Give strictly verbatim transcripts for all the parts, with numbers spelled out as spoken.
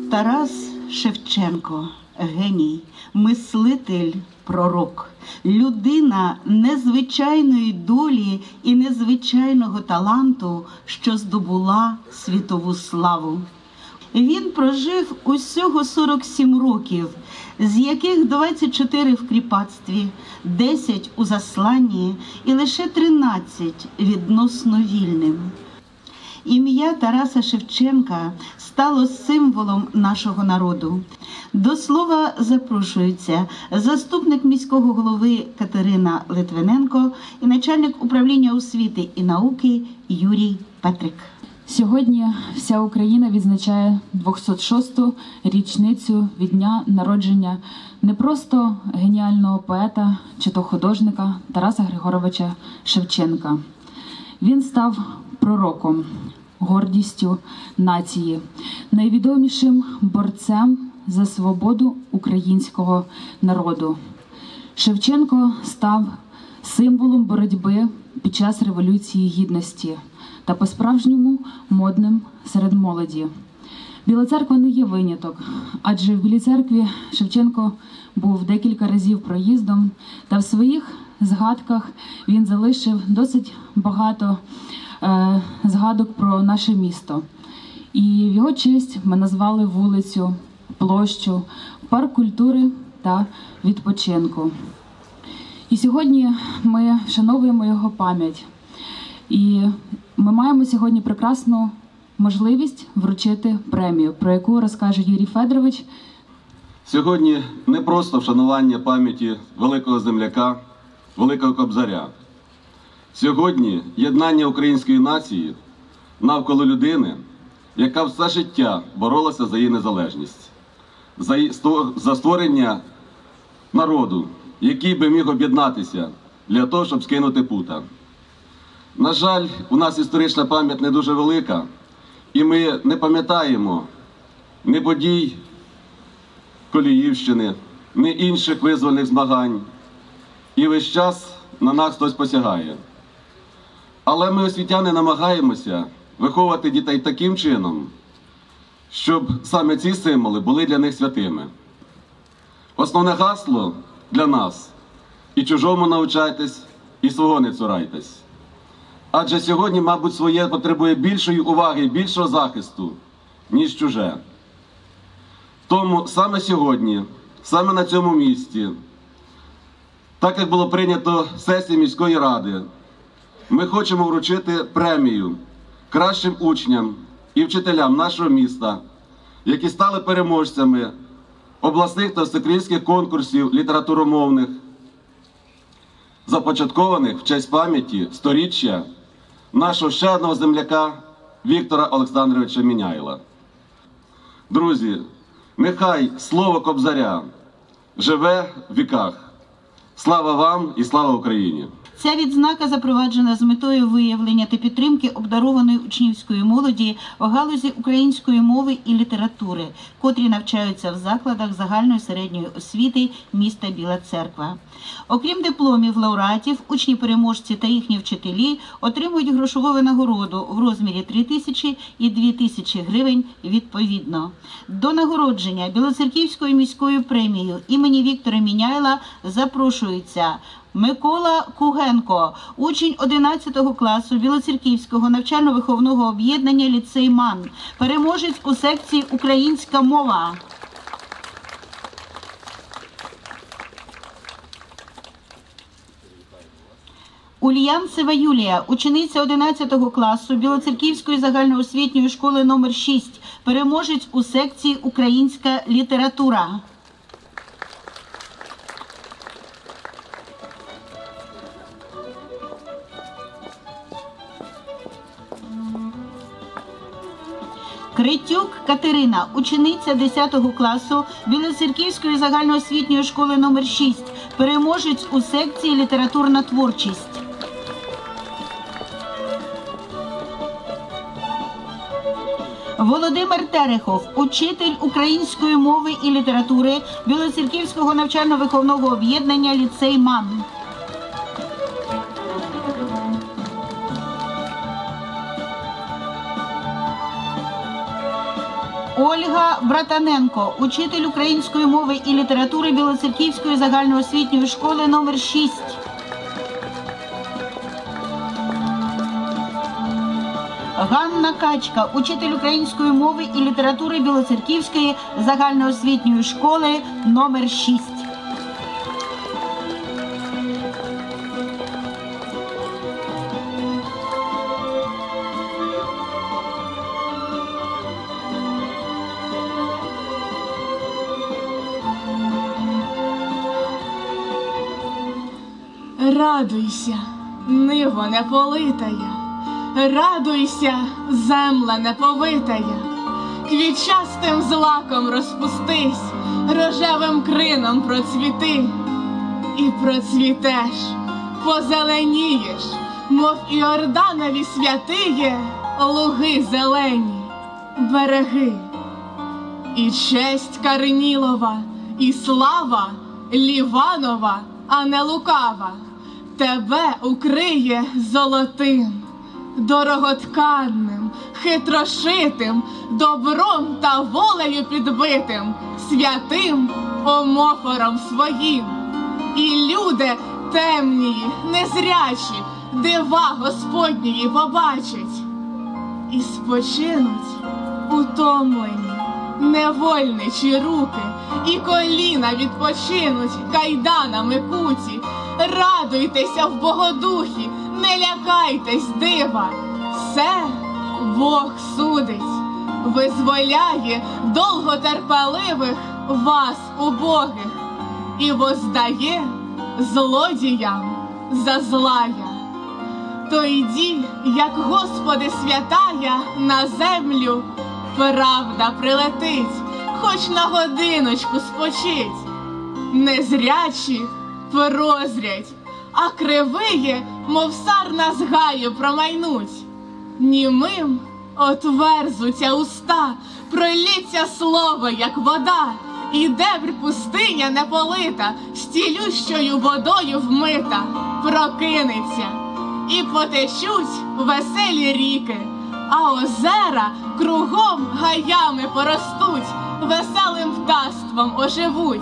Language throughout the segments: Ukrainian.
Тарас Шевченко – геній, мислитель, пророк, людина незвичайної долі і незвичайного таланту, що здобула світову славу. Він прожив усього сорок сім років, з яких двадцять чотири в кріпацтві, десять у засланні і лише тринадцять відносно вільним. Ім'я Тараса Шевченка стало символом нашого народу. До слова запрошується заступник міського голови Катерина Литвиненко і начальник управління освіти і науки Юрій Петрик. Сьогодні вся Україна відзначає двохсот шосту річницю від дня народження не просто геніального поета чи то художника Тараса Григоровича Шевченка. Він став пророком, гордістю нації, найвідомішим борцем за свободу українського народу. Шевченко став символом боротьби під час Революції Гідності та по-справжньому модним серед молоді. Біла Церква не є виняток, адже в Білій Церкві Шевченко був декілька разів проїздом, та в своїх згадках він залишив досить багато е, згадок про наше місто. І в його честь ми назвали вулицю, площу, парк культури та відпочинку. І сьогодні ми вшановуємо його пам'ять. І ми маємо сьогодні прекрасну можливість вручити премію, про яку розкаже Юрій Федорович. Сьогодні не просто вшанування пам'яті великого земляка, великого Кобзаря. Сьогодні єднання української нації навколо людини, яка все життя боролася за її незалежність, за створення народу, який би міг об'єднатися для того, щоб скинути пута. На жаль, у нас історична пам'ять не дуже велика, і ми не пам'ятаємо ні подій Коліївщини, ні інших визвольних змагань. І весь час на нас хтось посягає. Але ми, освітяни, намагаємося виховувати дітей таким чином, щоб саме ці символи були для них святими. Основне гасло для нас – і чужому навчайтесь, і свого не цурайтесь. Адже сьогодні, мабуть, своє потребує більшої уваги і більшого захисту, ніж чуже. Тому саме сьогодні, саме на цьому місці, так як було прийнято сесію міської ради, ми хочемо вручити премію кращим учням і вчителям нашого міста, які стали переможцями обласних та всеукраїнських конкурсів літературомовних, започаткованих в честь пам'яті сторіччя нашого ще одного земляка Віктора Олександровича Міняйла. Друзі, нехай слово Кобзаря живе в віках. Слава вам і слава Україні! Ця відзнака запроваджена з метою виявлення та підтримки обдарованої учнівської молоді в галузі української мови і літератури, котрі навчаються в закладах загальної середньої освіти міста Біла Церква. Окрім дипломів лауреатів, учні-переможці та їхні вчителі отримують грошову винагороду в розмірі три тисячі і дві тисячі гривень відповідно. До нагородження Білоцерківською міською премією імені Віктора Міняйла запрошується Микола Кугенко, учень одинадцятого класу Білоцерківського навчально-виховного об'єднання «Ліцей МАН», переможець у секції «Українська мова». Ульянцева Юлія, учениця одинадцятого класу Білоцерківської загальноосвітньої школи номер шість, переможець у секції «Українська література». Критюк Катерина, учениця десятого класу Білоцерківської загальноосвітньої школи номер шість, переможець у секції «Літературна творчість». Володимир Терехов, учитель української мови і літератури Білоцерківського навчально-виховного об'єднання «Ліцей МАН». Ольга Братаненко, учитель української мови і літератури Білоцерківської загальноосвітньої школи номер шість. Ганна Качка, учитель української мови і літератури Білоцерківської загальноосвітньої школи номер шість. Радуйся, ниво не политая, радуйся, земля не повитая, квітчастим злаком розпустись, рожевим крином процвіти, і процвітеш, позеленієш, мов Іорданові святиє, луги зелені, береги. І честь Карнілова, і слава Ліванова, а не лукава, тебе укриє золотим, дороготканним, хитрошитим, добром та волею підбитим, святим омофором своїм. І люди темнії, незрячі, дива Господнії побачать, і спочинуть утомлені, невольничі руки, і коліна відпочинуть кайданами куті. Радуйтеся в Богодухі, не лякайтесь дива, все Бог судить, визволяє довготерпеливих вас, убогих, і воздає злодіям за злая. То йді, як Господи святая, на землю правда прилетить, хоч на годиночку спочить. Незрячі прозрять, а кривиє, мов сарна з гаю, промайнуть. Німим отверзуться уста, пролється слово, як вода, і дебр пустиня неполита, стілющою водою вмита, прокинеться, і потечуть веселі ріки, а озера кругом гаями поростуть, веселим птаством оживуть.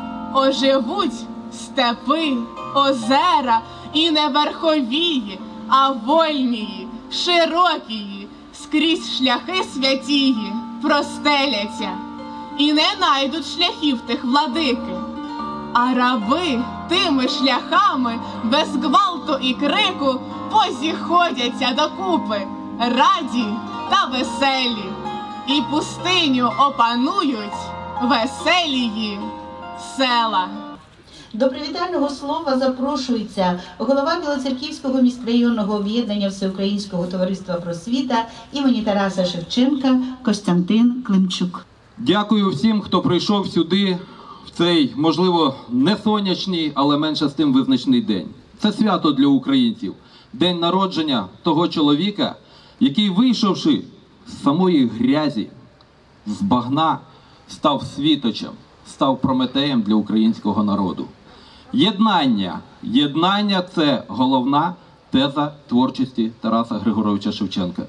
Оживуть степи, озера, і не верховії, а вольнії, широкії, скрізь шляхи святії простеляться, і не найдуть шляхів тих владики. А раби тими шляхами без гвалту і крику позіходяться докупи, раді та веселі, і пустиню опанують веселії села. До привітального слова запрошується голова Білоцерківського міськрайонного об'єднання Всеукраїнського товариства просвіта імені Тараса Шевченка Костянтин Климчук. Дякую всім, хто прийшов сюди в цей, можливо, не сонячний, але менше з тим визначний день. Це свято для українців. День народження того чоловіка, який, вийшовши з самої грязі, з багна, став світочем, став Прометеєм для українського народу. Єднання. Єднання – це головна теза творчості Тараса Григоровича Шевченка.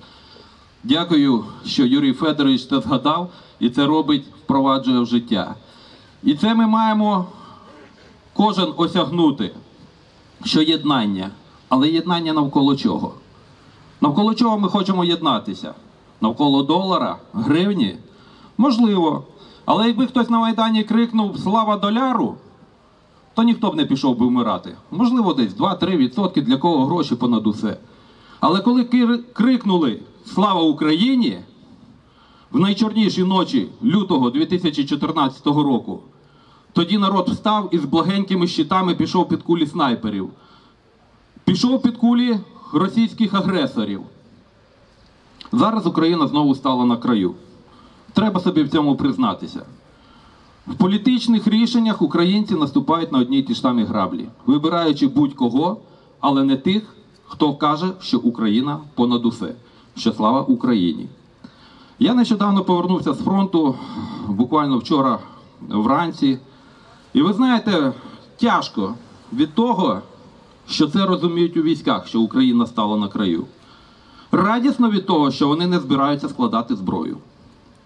Дякую, що Юрій Федорович це згадав і це робить, впроваджує в життя. І це ми маємо кожен осягнути, що єднання. Але єднання навколо чого? Навколо чого ми хочемо єднатися? Навколо долара, гривні? Можливо. Але якби хтось на Майдані крикнув «Слава доляру!», то ніхто б не пішов би вмирати. Можливо, десь два-три відсотки, для кого гроші понад усе. Але коли крикнули «Слава Україні!» в найчорніші ночі лютого дві тисячі чотирнадцятого року, тоді народ встав і з благенькими щитами пішов під кулі снайперів. Пішов під кулі російських агресорів. Зараз Україна знову стала на краю. Треба собі в цьому признатися. В політичних рішеннях українці наступають на одні й ті ж самі граблі, вибираючи будь-кого, але не тих, хто каже, що Україна понад усе, що слава Україні. Я нещодавно повернувся з фронту, буквально вчора вранці, і ви знаєте, тяжко від того, що це розуміють у військах, що Україна стала на краю. Радісно від того, що вони не збираються складати зброю.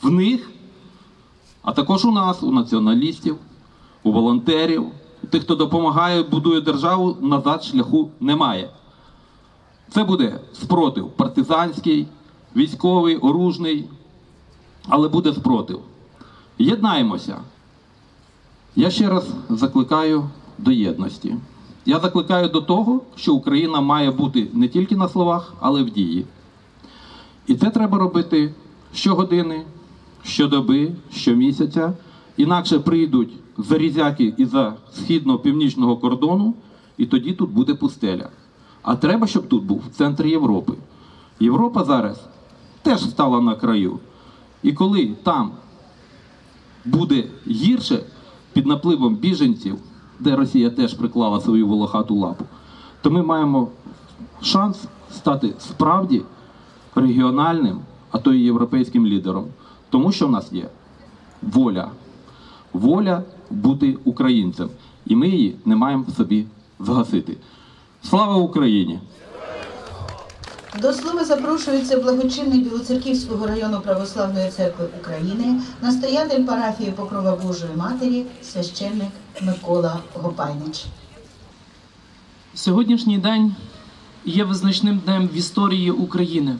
в них, а також у нас, у націоналістів, у волонтерів, у тих, хто допомагає, будує державу, назад шляху немає. Це буде спротив партизанський, військовий, оружний, але буде спротив. Єднаємося. Я ще раз закликаю до єдності. Я закликаю до того, що Україна має бути не тільки на словах, але й в дії. І це треба робити щогодини, щодоби, щомісяця. Інакше прийдуть зарізяки із-за східно-північного кордону, і тоді тут буде пустеля. А треба, щоб тут був центр Європи. Європа зараз теж стала на краю. І коли там буде гірше під напливом біженців, де Росія теж приклала свою волохату лапу, то ми маємо шанс стати справді регіональним, а то і європейським лідером. Тому що в нас є воля. Воля бути українцем. І ми її не маємо в собі згасити. Слава Україні! До слова запрошується благочинний Білоцерківського району Православної церкви України, настоятель парафії Покрова Божої Матері, священник Микола Гопайнич. Сьогоднішній день є визначним днем в історії України.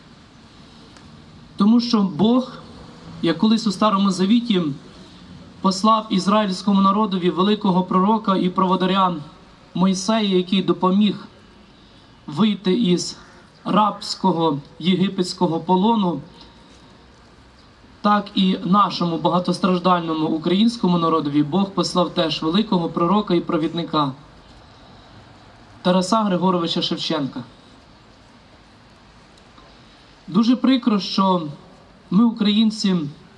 Тому що Бог, як колись у Старому Завіті, послав ізраїльському народові великого пророка і проводаря Мойсея, який допоміг вийти із рабського єгипетського полону, так і нашому багатостраждальному українському народові Бог послав теж великого пророка і провідника Тараса Григоровича Шевченка. Дуже прикро, що ми, українці,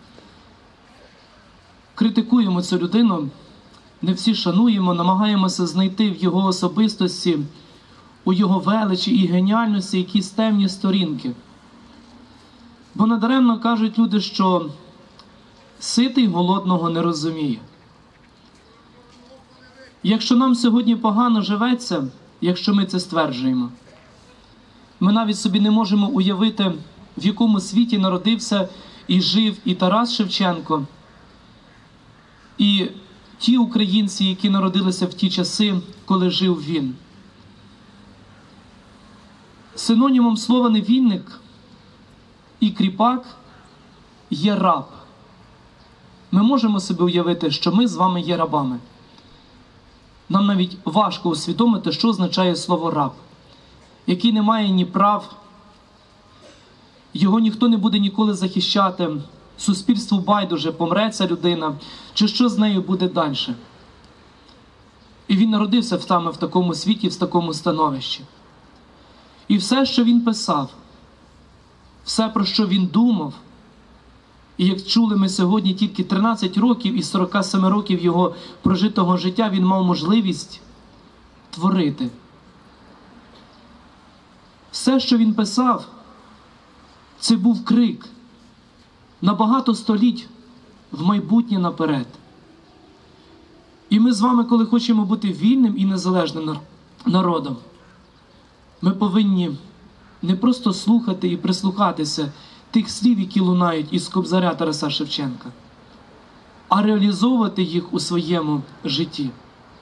критикуємо цю людину, не всі шануємо, намагаємося знайти в його особистості, у його величі і геніальності якісь темні сторінки. Бо надаремно кажуть люди, що ситий голодного не розуміє. Якщо нам сьогодні погано живеться, якщо ми це стверджуємо, ми навіть собі не можемо уявити, в якому світі народився і жив і Тарас Шевченко, і ті українці, які народилися в ті часи, коли жив він. Синонімом слова невільник і кріпак є раб. Ми можемо собі уявити, що ми з вами є рабами. Нам навіть важко усвідомити, що означає слово раб, який не має ні прав, його ніхто не буде ніколи захищати, суспільству байдуже, помре ця людина, чи що з нею буде далі. І він народився саме в такому світі, в такому становищі. І все, що він писав, все, про що він думав, і як чули ми сьогодні, тільки тринадцять років із сорока семи років його прожитого життя він мав можливість творити. Все, що він писав, це був крик на багато століть в майбутнє наперед. І ми з вами, коли хочемо бути вільним і незалежним народом, ми повинні не просто слухати і прислухатися тих слів, які лунають із Кобзаря Тараса Шевченка, а реалізовувати їх у своєму житті.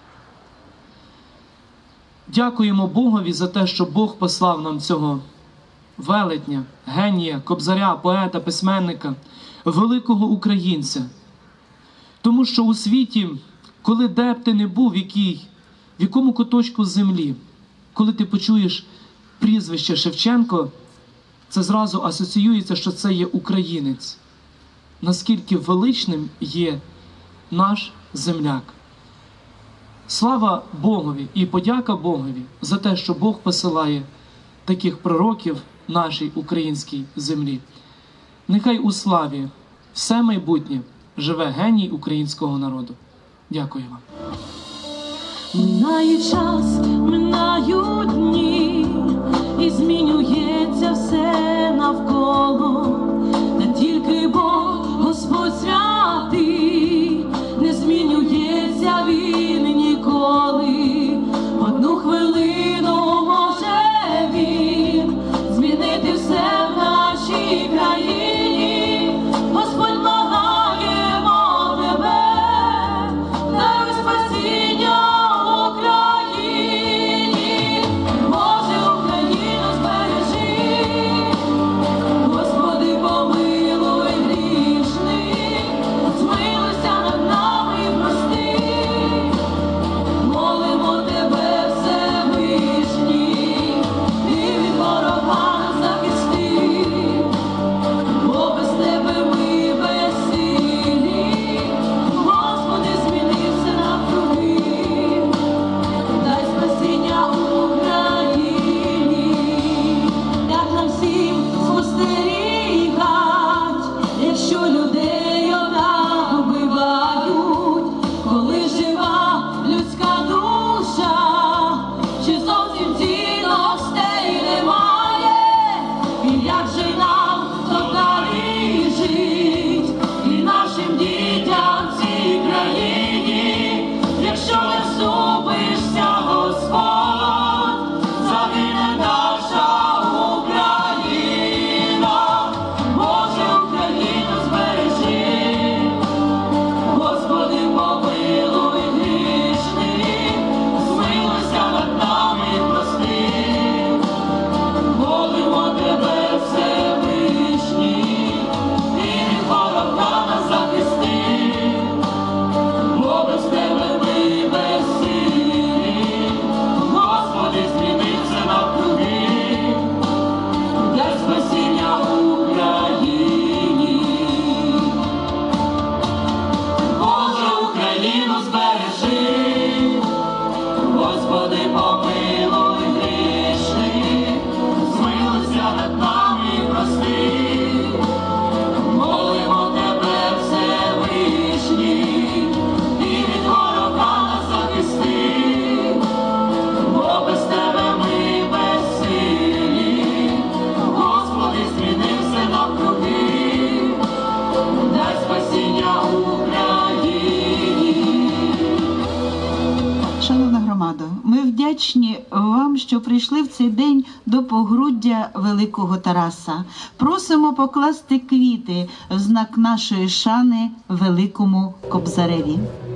Дякуємо Богові за те, що Бог послав нам цього велетня, генія, кобзаря, поета, письменника, великого українця. Тому що у світі, коли де б ти не був, в, якій, в якому куточку землі, коли ти почуєш прізвище Шевченко, це зразу асоціюється, що це є українець. Наскільки величним є наш земляк. Слава Богові і подяка Богові за те, що Бог посилає таких пророків нашій українській землі. Нехай у славі все майбутнє живе геній українського народу. Дякую вам. Минає час, минають дні, і змінюється все навколо. Та тільки Бог, Господь святий, не змінюється Він ніколи. Одну хвилину може Він змінити все в нашій країні. Господь вдячні вам, що прийшли в цей день до погруддя великого Тараса. Просимо покласти квіти в знак нашої шани великому Кобзареві.